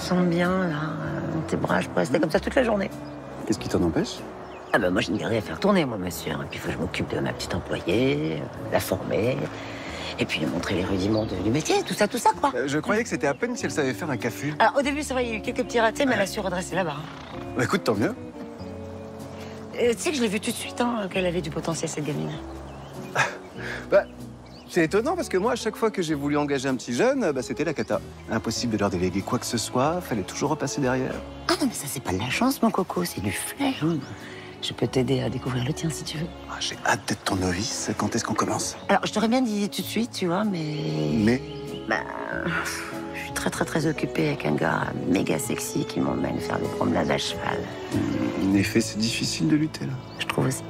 sens bien, là, dans tes bras. Je peux rester comme ça toute la journée. Qu'est-ce qui t'en empêche? Ah ben moi, j'ai une galerie à faire tourner, moi, monsieur. Et puis, il faut que je m'occupe de ma petite employée, la former, et puis lui montrer les rudiments du métier, tout ça, quoi. Je croyais que c'était à peine si elle savait faire un café. Alors, au début, c'est vrai, il y a eu quelques petits ratés, mais elle a su redresser la barre. Bah écoute, tant mieux. Tu sais que je l'ai vu tout de suite, hein, qu'elle avait du potentiel, cette gamine. Bah, c'est étonnant parce que moi, à chaque fois que j'ai voulu engager un petit jeune, bah, c'était la cata. Impossible de leur déléguer quoi que ce soit, fallait toujours repasser derrière. Ah non, mais ça, c'est pas de la chance, mon coco, c'est du flair. Je peux t'aider à découvrir le tien, si tu veux. Ah, j'ai hâte d'être ton novice. Quand est-ce qu'on commence? Alors, je t'aurais bien dit tout de suite, tu vois, mais... Mais? Bah, je suis très occupée avec un gars méga sexy qui m'emmène faire des promenades à cheval. En effet, c'est difficile de lutter, là. Je trouve aussi.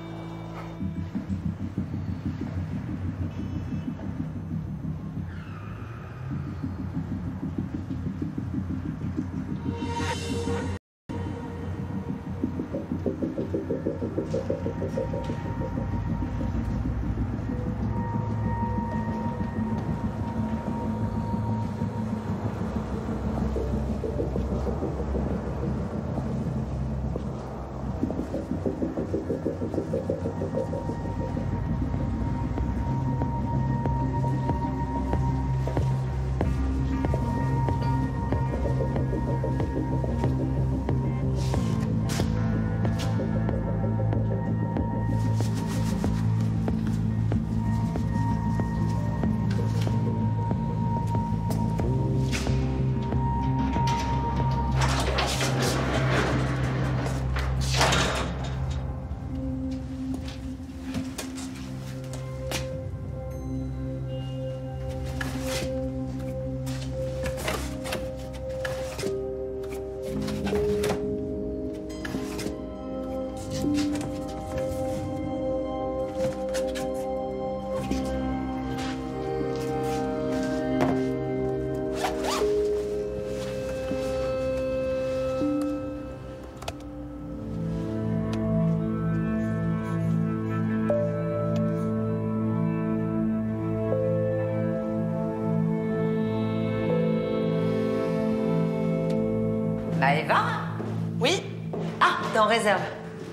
Bah, Eva? Oui? Ah, t'es en réserve.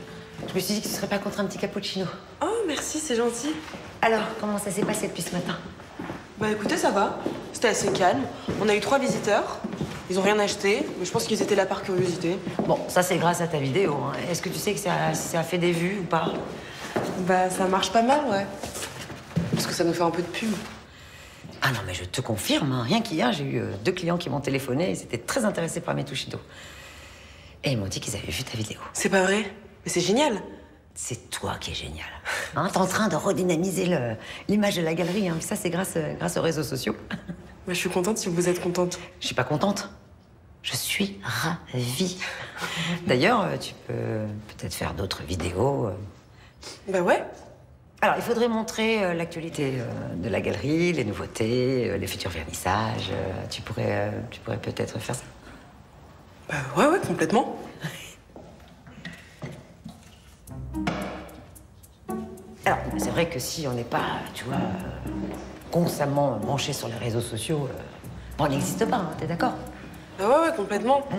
Je me suis dit que tu serais pas contre un petit cappuccino. Oh, merci, c'est gentil. Alors, comment ça s'est passé depuis ce matin? Bah écoutez, ça va. C'était assez calme. On a eu 3 visiteurs. Ils ont rien acheté, mais je pense qu'ils étaient là par curiosité. Bon, ça c'est grâce à ta vidéo. Hein. Est-ce que tu sais que si ça a fait des vues ou pas? Bah ça marche pas mal, ouais. Parce que ça nous fait un peu de pub. Ah non, mais je te confirme, hein. Rien qu'hier, j'ai eu 2 clients qui m'ont téléphoné. Ils étaient très intéressés par mes Tushido. Et ils m'ont dit qu'ils avaient vu ta vidéo. C'est pas vrai? Mais c'est génial. C'est toi qui es génial. Hein, t'es en train de redynamiser l'image de la galerie. Hein. Ça, c'est grâce aux réseaux sociaux. Bah, je suis contente si vous êtes contente. Je suis pas contente. Je suis ravie. D'ailleurs, tu peux peut-être faire d'autres vidéos. Bah ouais. Alors, il faudrait montrer l'actualité de la galerie, les nouveautés, les futurs vernissages. Tu pourrais peut-être faire ça. Bah ouais, complètement. Alors, c'est vrai que si on n'est pas, tu vois, constamment branché sur les réseaux sociaux, on n'existe pas, hein, t'es d'accord? Bah ouais, complètement.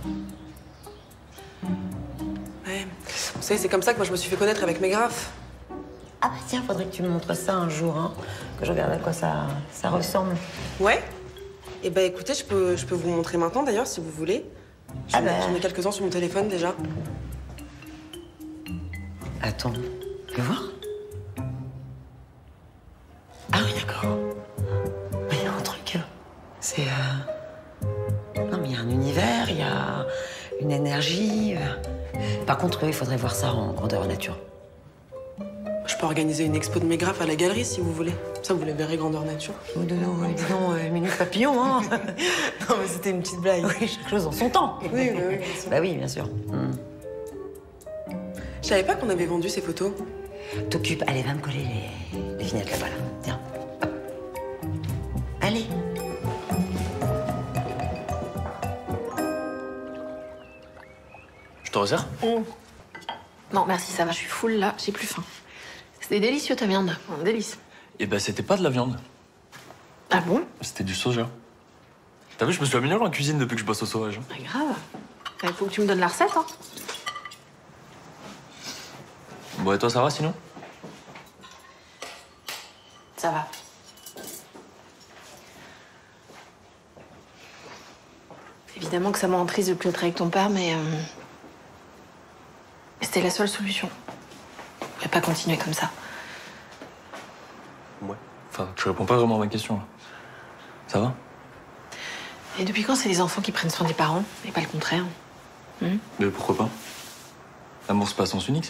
Ouais. Vous savez, c'est comme ça que moi je me suis fait connaître avec mes graphes. Ah bah tiens, faudrait que tu me montres ça un jour, hein, que je regarde à quoi ça ressemble. Ouais. Et bah écoutez, je peux vous montrer maintenant d'ailleurs si vous voulez. J'en ai quelques-uns sur mon téléphone déjà. Attends, tu veux voir? Ah oui, d'accord. Il y a un truc. C'est... Non, mais il y a un univers, il y a une énergie. Par contre, il faudrait voir ça en grandeur nature. Je peux organiser une expo de mes graphes à la galerie si vous voulez. Ça, vous les verrez grandeur nature. Oh, dis donc, minute papillon, hein. Non, mais c'était une petite blague. Oui, chaque chose en son temps. Oui, oui. Bah oui, bien sûr. Je savais pas qu'on avait vendu ces photos. T'occupe, allez, va me coller les vignettes là-bas, là. Tiens. Hop. Allez. Je te resserre? Non, merci, ça va, je suis full là, j'ai plus faim. C'était délicieux ta viande, un délice. Eh ben, c'était pas de la viande. Ah bon? C'était du soja. T'as vu, je me suis amélioré en cuisine depuis que je bosse au Sauvage. Pas grave. Il faut que tu me donnes la recette, hein. Bon, et toi, ça va sinon? Ça va. Évidemment que ça me rend triste de plus être avec ton père, mais c'était la seule solution. Je vais pas continuer comme ça. Ouais. Enfin, tu réponds pas vraiment à ma question, là. Ça va? Et depuis quand c'est les enfants qui prennent soin des parents, et pas le contraire? Mais pourquoi pas? L'amour, c'est pas à sens unique, si?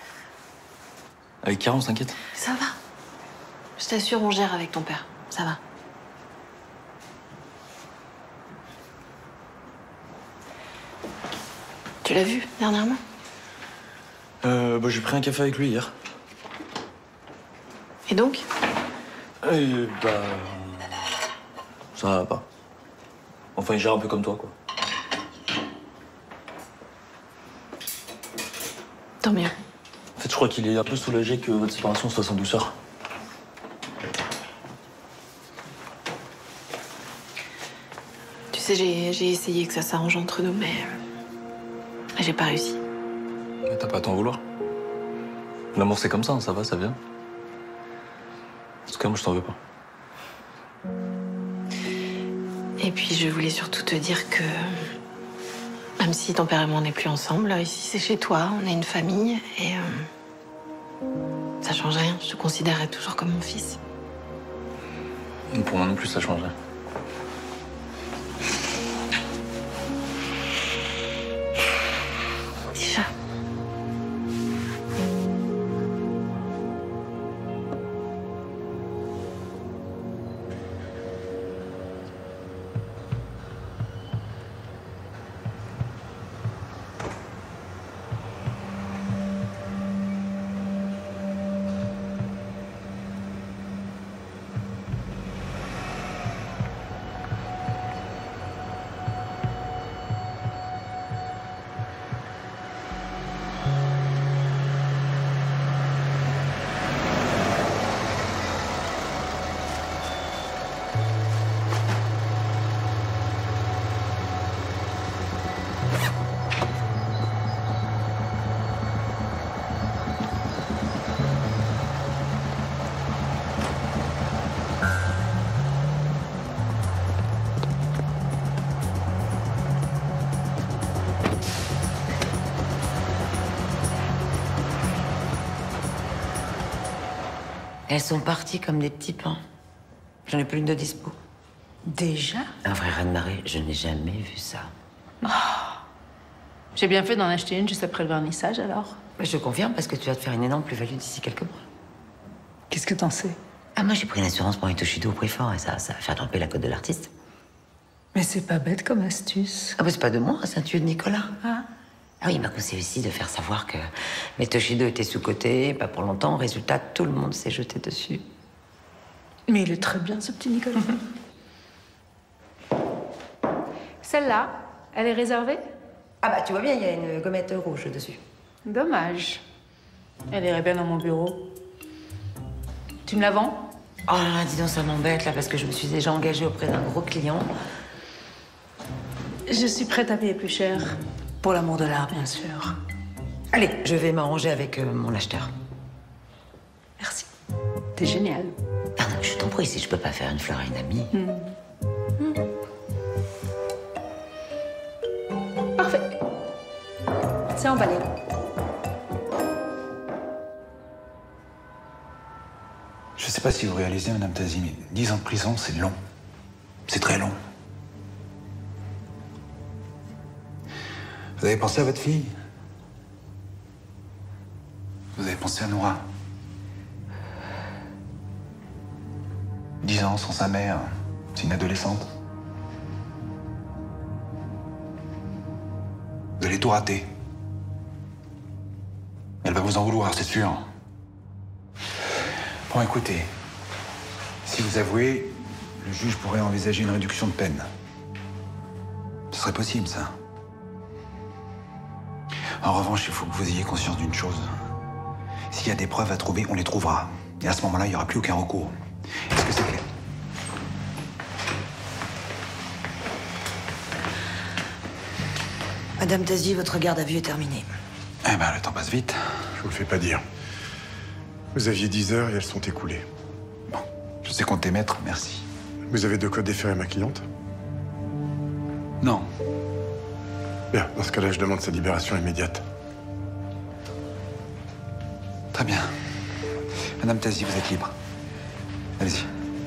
Avec Karen, on s'inquiète. Ça va. Je t'assure, on gère avec ton père. Ça va. Tu l'as vu dernièrement? Bah, j'ai pris un café avec lui hier. Et donc? Et bah. Ça va pas. Enfin, il gère un peu comme toi, quoi. Tant mieux. En fait, je crois qu'il est un peu soulagé que votre séparation soit sans douceur. Tu sais, j'ai essayé que ça s'arrange entre nous, mais j'ai pas réussi. Mais t'as pas à t'en vouloir. L'amour, c'est comme ça, hein, ça va, ça vient. En tout cas, moi, je t'en veux pas. Et puis, je voulais surtout te dire que même si ton père et moi, on n'est plus ensemble, ici, c'est chez toi, on est une famille, et ça change rien. Je te considérerai toujours comme mon fils. Et pour moi non plus, ça changerait. Déjà. Elles sont parties comme des petits pains. J'en ai plus une de dispo. Déjà? Un vrai raz-de-marée, je n'ai jamais vu ça. J'ai bien fait d'en acheter une juste après le vernissage, alors. Mais je confirme parce que tu vas te faire une énorme plus-value d'ici quelques mois. Qu'est-ce que t'en sais? Ah, moi j'ai pris une assurance pour un Toshido au prix fort et ça va faire grimper la cote de l'artiste. Mais c'est pas bête comme astuce. Ah, bah c'est pas de moi, c'est un tuyau de Nicolas. Ah. Ah oui, il m'a conseillé aussi de faire savoir que mes Toshido étaient sous-cotés, pas pour longtemps. Résultat, tout le monde s'est jeté dessus. Mais il est très bien, ce petit Nicolas. Celle-là, elle est réservée? Ah bah tu vois bien, il y a une gommette rouge dessus. Dommage. Elle irait bien dans mon bureau. Tu me la vends? Oh là là, dis donc, ça m'embête là parce que je me suis déjà engagée auprès d'un gros client. Je suis prête à payer plus cher. Pour l'amour de l'art, bien sûr. Allez, je vais m'arranger avec mon acheteur. Merci. T'es génial. Ah non, je t'en prie, si je peux pas faire une fleur à une amie. Parfait. C'est emballé. Je sais pas si vous réalisez, Madame Tazi, mais 10 ans de prison, c'est long. C'est très long. Vous avez pensé à votre fille? Vous avez pensé à Noura? 10 ans sans sa mère, c'est une adolescente. Vous allez tout rater. Elle va vous en vouloir, c'est sûr. Bon, écoutez, si vous avouez, le juge pourrait envisager une réduction de peine. Ce serait possible, ça. En revanche, il faut que vous ayez conscience d'une chose. S'il y a des preuves à trouver, on les trouvera. Et à ce moment-là, il n'y aura plus aucun recours. Est-ce que c'est clair? Madame Tazi, votre garde à vue est terminée. Eh ben, le temps passe vite. Je vous le fais pas dire. Vous aviez 10 heures et elles sont écoulées. Bon, je sais compter, maître, merci. Vous avez de quoi déférer ma cliente? Non. Bien, dans ce cas-là, je demande sa libération immédiate. Très bien. Madame Tazi, vous êtes libre. Allez-y.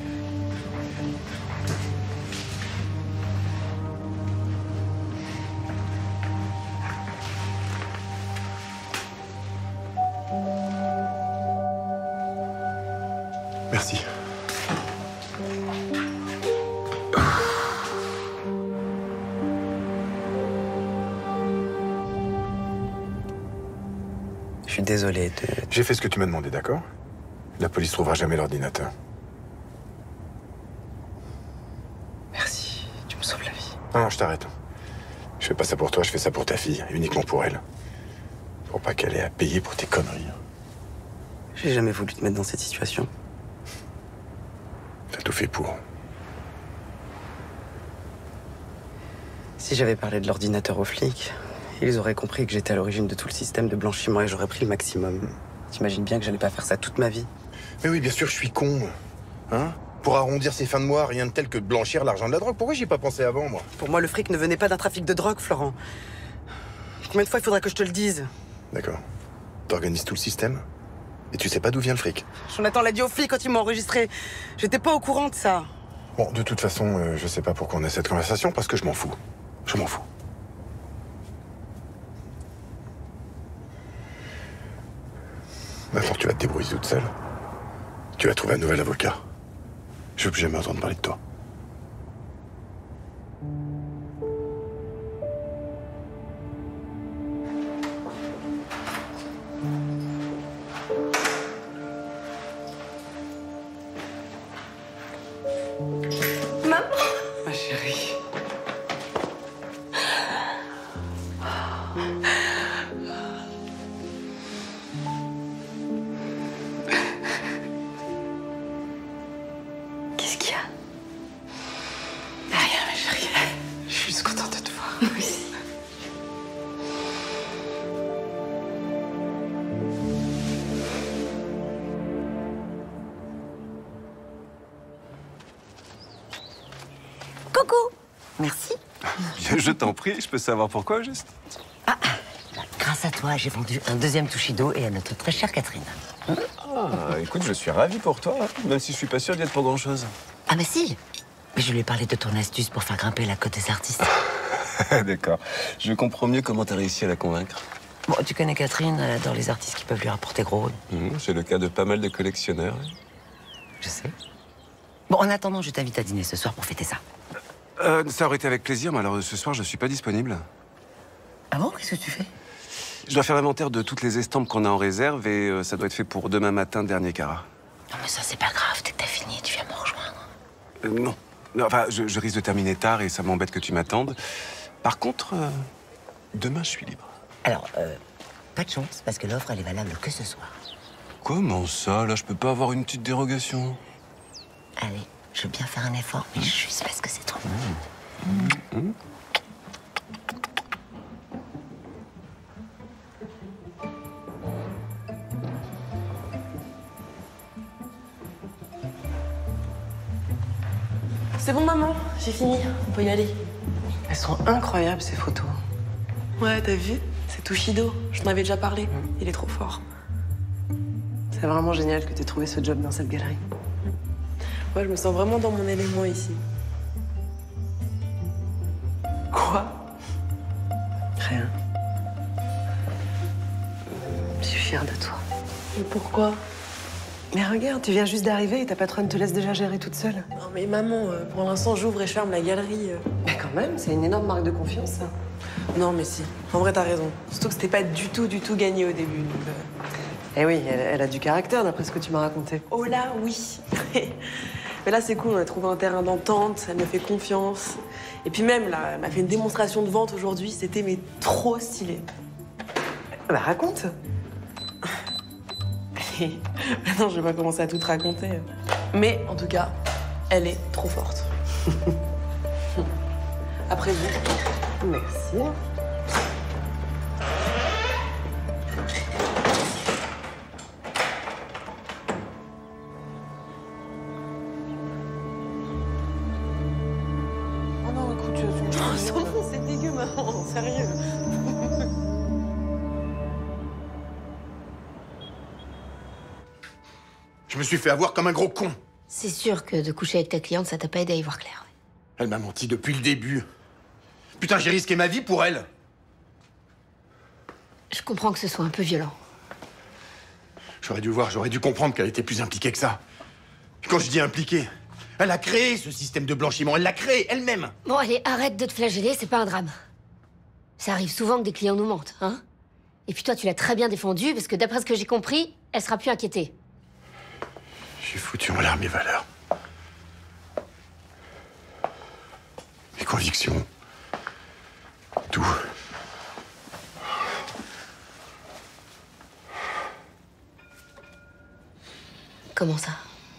Merci. Je suis désolé de... J'ai fait ce que tu m'as demandé, d'accord? La police trouvera jamais l'ordinateur. Merci, tu me sauves la vie. Non, je t'arrête. Je fais pas ça pour toi, je fais ça pour ta fille, uniquement pour elle. Pour pas qu'elle ait à payer pour tes conneries. J'ai jamais voulu te mettre dans cette situation. T'as tout fait pour. Si j'avais parlé de l'ordinateur aux flics, ils auraient compris que j'étais à l'origine de tout le système de blanchiment et j'aurais pris le maximum. T'imagines bien que j'allais pas faire ça toute ma vie. Mais oui, bien sûr, je suis con. Hein? Pour arrondir ses fins de mois, rien de tel que de blanchir l'argent de la drogue. Pourquoi j'y ai pas pensé avant, moi? Pour moi, le fric ne venait pas d'un trafic de drogue, Florent. Combien de fois il faudra que je te le dise? D'accord. T'organises tout le système? Et tu sais pas d'où vient le fric? Jonathan l'a dit aux flics quand ils m'ont enregistré. J'étais pas au courant de ça. Bon, de toute façon, je sais pas pourquoi on a cette conversation, parce que je m'en fous. Je m'en fous. Maintenant, tu vas te débrouiller toute seule. Tu vas trouver un nouvel avocat. Je veux plus jamais entendre parler de toi. Ma chérie. Qu'est-ce qu'il y a? Rien, ma chérie. Je suis juste contente de te voir. Moi aussi. Coucou. Merci. Je t'en prie, je peux savoir pourquoi, juste? Grâce à toi, j'ai vendu un deuxième Tushido et à notre très chère Catherine. Ah, écoute, je suis ravi pour toi, même si je suis pas sûr d'y être pour grand-chose. Ah mais si. Mais je lui ai parlé de ton astuce pour faire grimper la cote des artistes. D'accord. Je comprends mieux comment t'as réussi à la convaincre. Bon, tu connais Catherine, elle adore les artistes qui peuvent lui rapporter gros. C'est le cas de pas mal de collectionneurs. Je sais. Bon, en attendant, je t'invite à dîner ce soir pour fêter ça. Ça aurait été avec plaisir, mais alors ce soir, je suis pas disponible. Ah bon? Qu'est-ce que tu fais? Je dois faire l'inventaire de toutes les estampes qu'on a en réserve et ça doit être fait pour demain matin, dernier carat. Non mais ça, c'est pas grave. Dès que t'as fini, tu viens me rejoindre. Non. Non, enfin, je risque de terminer tard et ça m'embête que tu m'attendes. Par contre, demain, je suis libre. Alors, pas de chance, parce que l'offre, elle est valable que ce soir. Comment ça? Là, je peux pas avoir une petite dérogation? Allez, je veux bien faire un effort, mais juste parce que c'est trop. C'est bon, maman, j'ai fini. On peut y aller. Elles sont incroyables, ces photos. Ouais, t'as vu? C'est Tushido. Je t'en avais déjà parlé. Il est trop fort. C'est vraiment génial que tu aies trouvé ce job dans cette galerie. Ouais, je me sens vraiment dans mon élément ici. Quoi? Rien. Je suis fière de toi. Mais pourquoi? Mais regarde, tu viens juste d'arriver et ta patronne te laisse déjà gérer toute seule. Non mais maman, pour l'instant, j'ouvre et je ferme la galerie. Mais quand même, c'est une énorme marque de confiance, ça. Non mais si. En vrai, t'as raison. Surtout que c'était pas du tout gagné au début. Donc, Eh oui, elle a du caractère, d'après ce que tu m'as raconté. Oh là, oui. Mais là, c'est cool, on a trouvé un terrain d'entente, elle me fait confiance. Et puis même, là, elle m'a fait une démonstration de vente aujourd'hui, c'était mais trop stylé. Bah, raconte. Maintenant, je vais pas commencer à tout te raconter. Mais en tout cas, elle est trop forte. Après vous. Merci. sérieux. Je me suis fait avoir comme un gros con. C'est sûr que de coucher avec ta cliente, ça t'a pas aidé à y voir clair. Elle m'a menti depuis le début. Putain, j'ai risqué ma vie pour elle. Je comprends que ce soit un peu violent. J'aurais dû voir, j'aurais dû comprendre qu'elle était plus impliquée que ça. Quand je dis impliquée, elle a créé ce système de blanchiment, elle l'a créé elle-même. Bon, allez, arrête de te flageller, c'est pas un drame. Ça arrive souvent que des clients nous mentent, hein? Et puis toi, tu l'as très bien défendue, parce que d'après ce que j'ai compris, elle sera plus inquiétée. J'ai foutu en l'air mes valeurs. Mes convictions. Tout. Comment ça?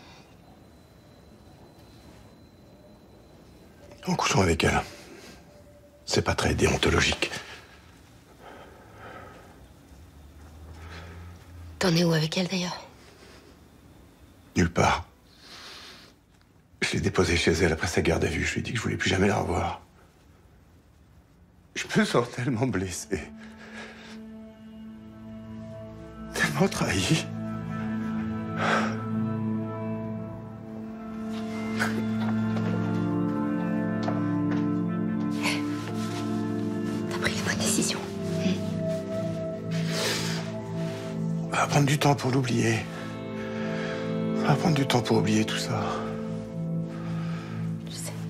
En couchant avec elle. C'est pas très déontologique. T'en es où avec elle, d'ailleurs? Nulle part. Je l'ai déposée chez elle après sa garde à vue. Je lui ai dit que je voulais plus jamais la revoir. Je me sens tellement blessé. Tellement trahi. T'as pris la bonne décision. Ça va prendre du temps pour l'oublier. Ça va prendre du temps pour oublier tout ça. Je sais.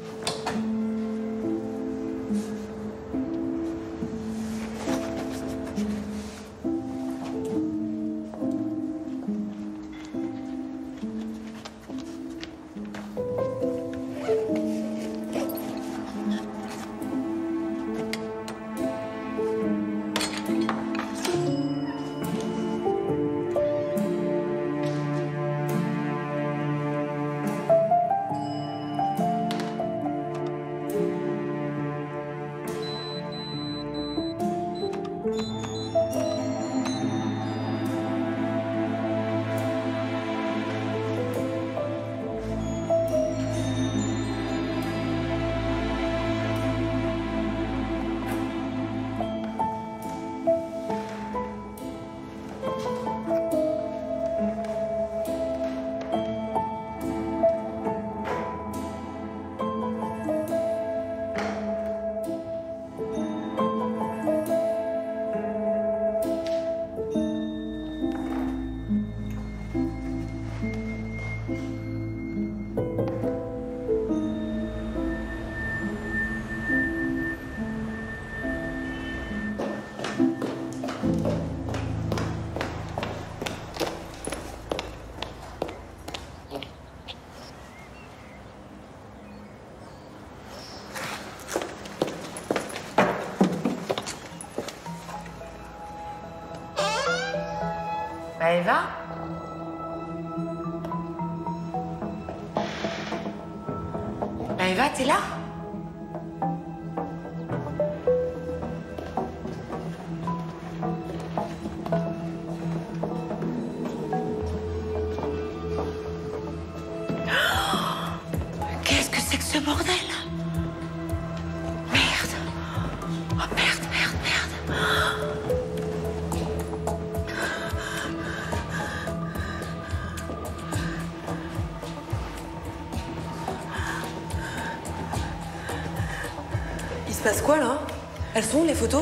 Bah, Eva? Bah, Eva, t'es là? Qu'est-ce que c'est que ce bordel? Merde. Oh, merde, merde, merde. Il se passe quoi, là? Elles sont où, les photos?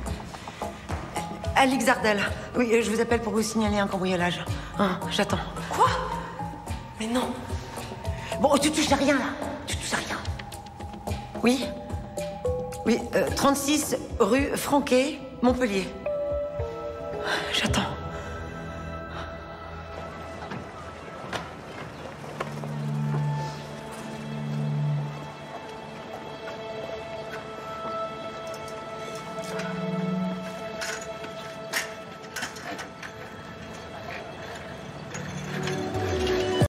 Alix Ardel. Oui, je vous appelle pour vous signaler un cambriolage. Hein, j'attends. Quoi? Mais non. Bon, tu touches à rien, là. Tu touches à rien. Oui? Oui, 36 rue Franquet, Montpellier. J'attends.